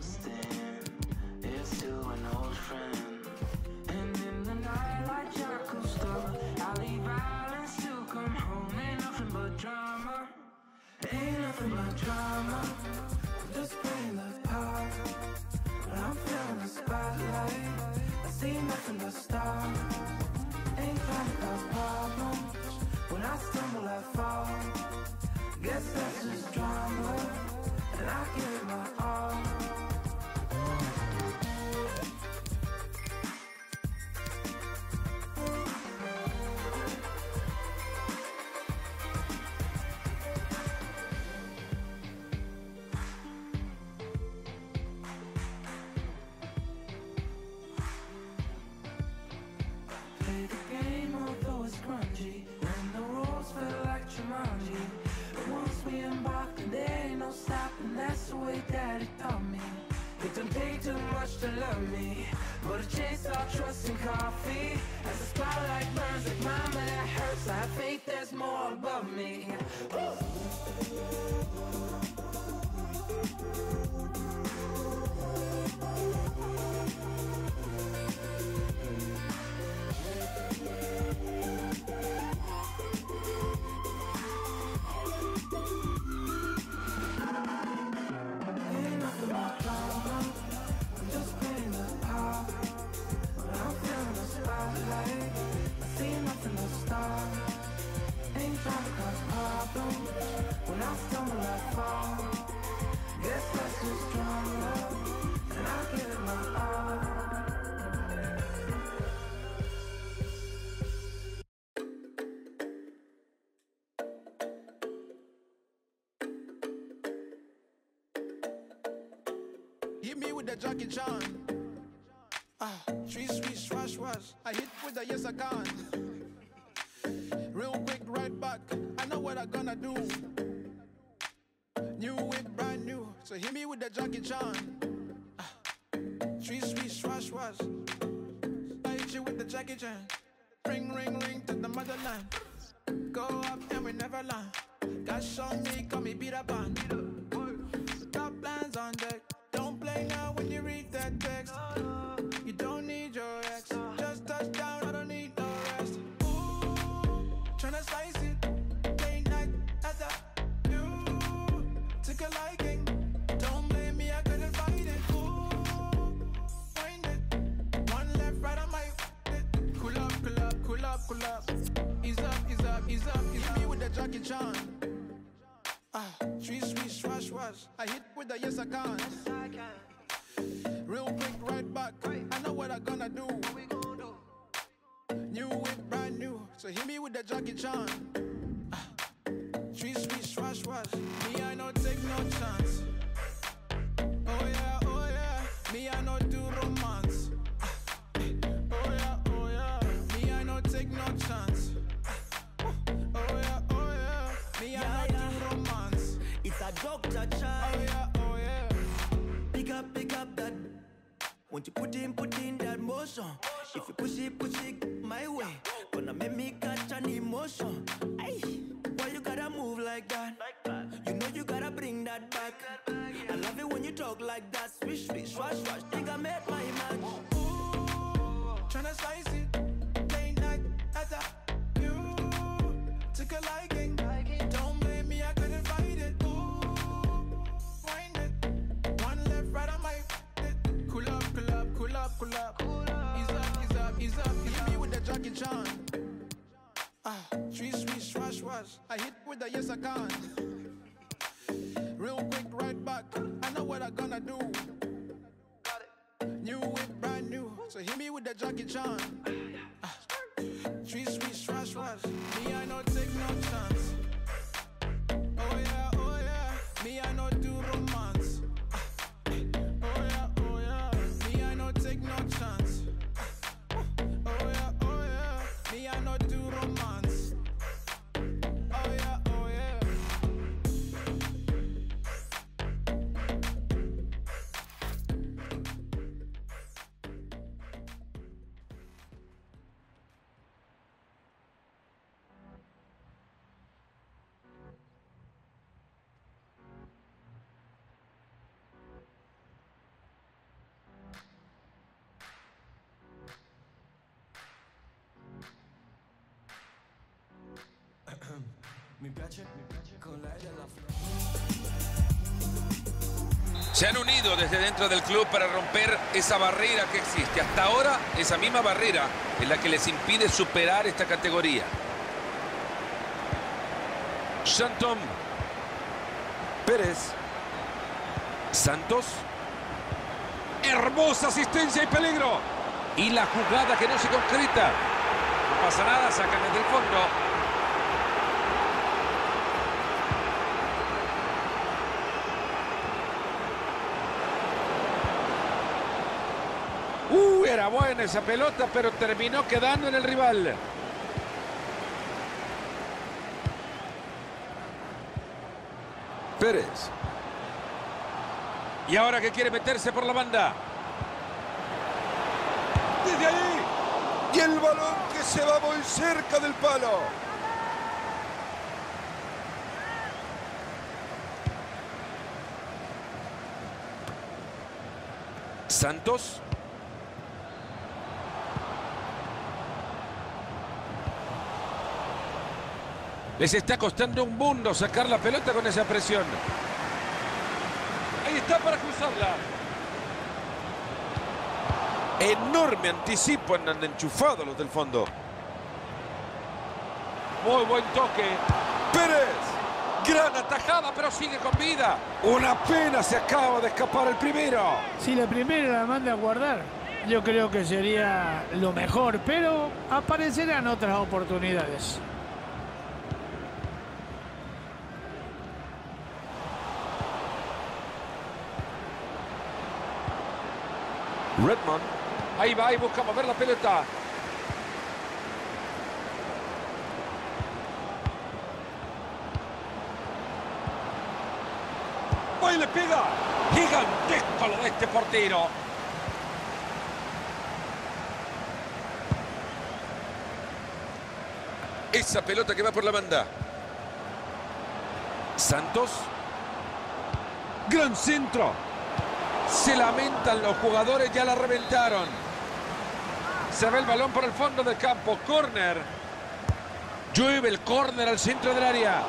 ghosting. It's still an old friend. And in the night like Jacques Cousteau, I leave violence to come home. Ain't nothing but drama. Ain't nothing but drama. I'm just playing the part. When I'm feeling the spotlight, I see nothing but stars. Ain't trying to cause problems. When I stumble I fall. Guess that's just drama. And I give it my all. Play the game although it's grungy. When the rules feel like Jumanji. But once we embark and there ain't no stopping. That's the way Daddy taught me. It don't take too much to love me, but to chase all trust and coffee. As the spotlight burns like mama, that hurts. I have faith there's more above me. When I stumble I fall. Guess that's just drama. And I give it my all. Hit me with the Jackie Chan. Three sweet swash wash. I hit with the yes I can. Real quick right back. I know what I gonna do. New whip, brand new. So hit me with the Jackie Chan. Three sweet swash wash. I hit you with the Jackie Chan. Ring, ring, ring to the motherland. Go up and we never land. Gosh on me, call me Peter Pan. Top plans on deck. Don't play now when you read that text. You don't need your ex. Just touch down, I don't need no rest. Ooh, tryna slice it. Late night at the you took a liking. Don't blame me, I couldn't fight it. Ooh, wind it. One left, right, I might it. Cool up, cool up, cool up, cool up. Ease up, ease up, ease up. Hit me with the Jackie Chan. Three sweet swash wash. I hit with the yes I can. Real quick right back. I know what I gonna do. New whip, brand new. So hit me with the Jackie Chan. Three sweet swash wash. Me I no take no chance. Oh yeah, oh yeah. Me I no do romance. Oh yeah, oh yeah. Me I no take no chance. Oh yeah, oh yeah. Me I no do romance. It's a Dr. Chai. Oh yeah, oh yeah. Pick up that. Won't you put in that motion? If you push it my way. Gonna make me catch an emotion. Ay, why you gotta move like that? You know you gotta bring that back. I love it when you talk like that. Swish, swish, swash, swash. Think I made my match. Ooh, tryna slice it. Late night at the you took a liking. Don't blame me, I couldn't fight it. Ooh, wind it. One left, right, I might it. Cool up, cool up, cool up, cool up. Ease up, ease up, ease up. Hit me with the Jackie Chan. Three sweet swash wash. I hit with the yes I can. Real quick right back. I know what I gonna do. New whip, brand new. So hit me with the Jackie Chan. Three sweet swash wash. Me I no take no chance. Oh yeah, oh yeah. Me I no do romance. Oh yeah, oh yeah. Me I no take no chance. Oh yeah, oh yeah. Me I no do romance. Oh yeah, oh yeah. Se han unido desde dentro del club para romper esa barrera que existe. Hasta ahora, esa misma barrera es la que les impide superar esta categoría. Shantom. Pérez. Santos. Hermosa asistencia y peligro. Y la jugada que no se concreta. No pasa nada, sacan desde el fondo. Era buena esa pelota, pero terminó quedando en el rival. Pérez. Y ahora que quiere meterse por la banda. Desde ahí. Y el balón que se va muy cerca del palo. Santos. Les está costando un mundo sacar la pelota con esa presión. Ahí está para cruzarla. Enorme anticipo, andan enchufados los del fondo. Muy buen toque. Pérez. Gran atajada, pero sigue con vida. Una pena, se acaba de escapar el primero. Si la primera la manda a guardar, yo creo que sería lo mejor, pero aparecerán otras oportunidades. Redmond. Ahí va y busca mover la pelota. ¡Ahí le pega! Gigantesco lo de este portero. Esa pelota que va por la banda. Santos. Gran centro. Se lamentan los jugadores, ya la reventaron. Se ve el balón por el fondo del campo. Córner. Llueve el córner al centro del área.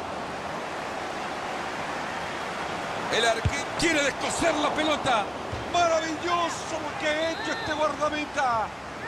El arquero quiere descoser la pelota. Maravilloso lo que ha hecho este guardameta.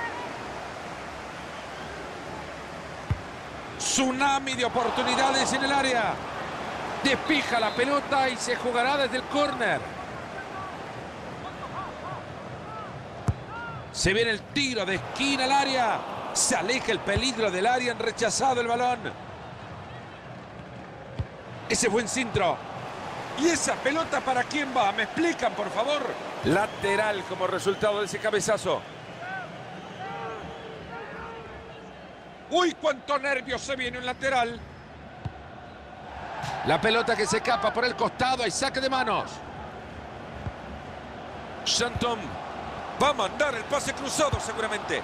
Tsunami de oportunidades en el área. Despija la pelota y se jugará desde el córner. Se viene el tiro de esquina al área. Se aleja el peligro del área, han rechazado el balón. Ese buen centro. ¿Y esa pelota para quién va? ¿Me explican, por favor? Lateral como resultado de ese cabezazo. ¡Uy, cuánto nervio se viene un lateral! La pelota que se escapa por el costado, hay saque de manos. Shantom va a mandar el pase cruzado seguramente.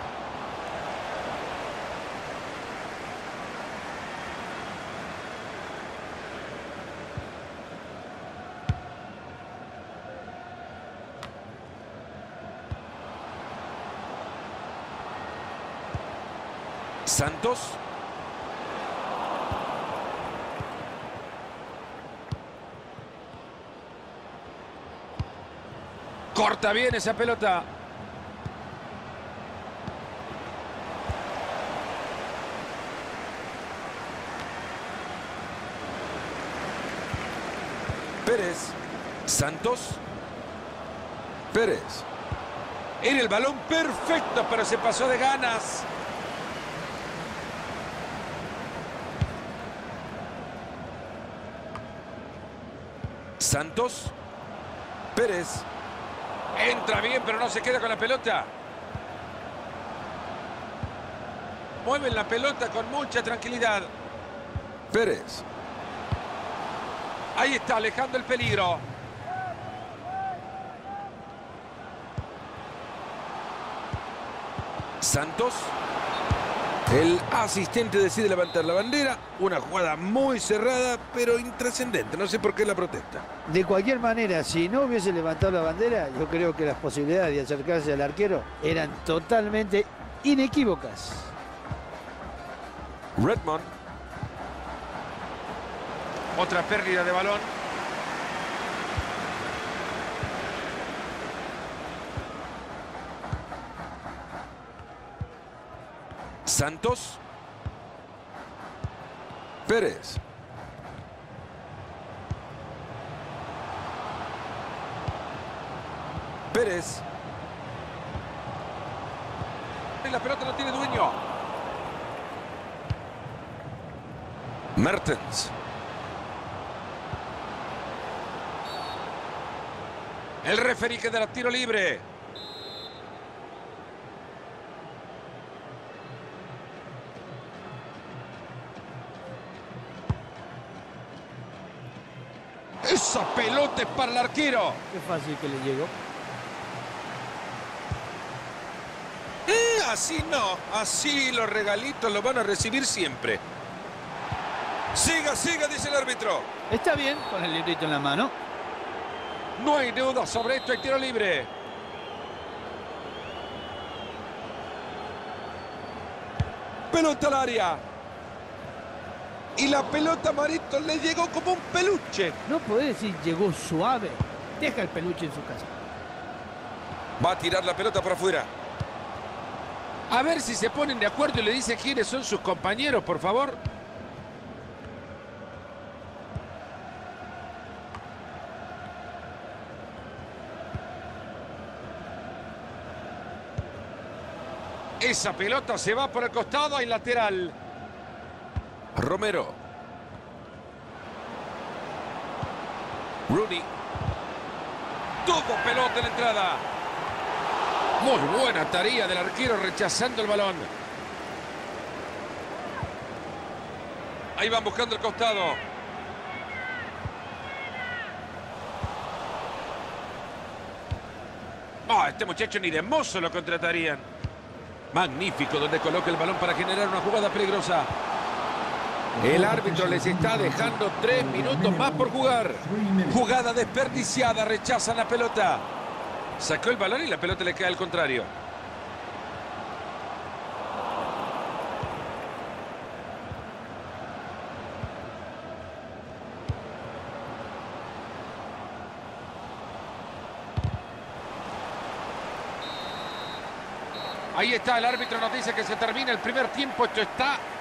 Santos. Corta bien esa pelota. Pérez. Santos. Pérez. Era el balón perfecto, pero se pasó de ganas. Santos. Pérez. Entra bien, pero no se queda con la pelota. Mueven la pelota con mucha tranquilidad. Pérez. Ahí está, alejando el peligro. Santos. El asistente decide levantar la bandera. Una jugada muy cerrada, pero intrascendente. No sé por qué la protesta. De cualquier manera, si no hubiese levantado la bandera, yo creo que las posibilidades de acercarse al arquero eran totalmente inequívocas. Redmond. Otra pérdida de balón. Santos. Pérez. Pérez. Y la pelota no tiene dueño. Mertens. El referí que dará tiro libre. Esa pelota es para el arquero. Qué fácil que le llegó. Así no, así los regalitos los van a recibir siempre. Siga, siga, dice el árbitro. Está bien con el librito en la mano. No hay duda sobre esto, hay tiro libre. Pelota al área. Y la pelota, Marito, le llegó como un peluche. No podés decir llegó suave. Deja el peluche en su casa. Va a tirar la pelota por afuera. A ver si se ponen de acuerdo y le dicen quiénes son sus compañeros, por favor. Esa pelota se va por el costado, hay lateral. Romero. Rooney. Tuvo pelota en la entrada. Muy buena tarea del arquero rechazando el balón. Ahí van buscando el costado. Este muchacho ni de mozo lo contratarían. Magnífico donde coloca el balón para generar una jugada peligrosa. El árbitro les está dejando 3 minutos más por jugar. Jugada desperdiciada, rechazan la pelota. Sacó el balón y la pelota le queda al contrario. Ahí está, el árbitro nos dice que se termina el primer tiempo. Esto está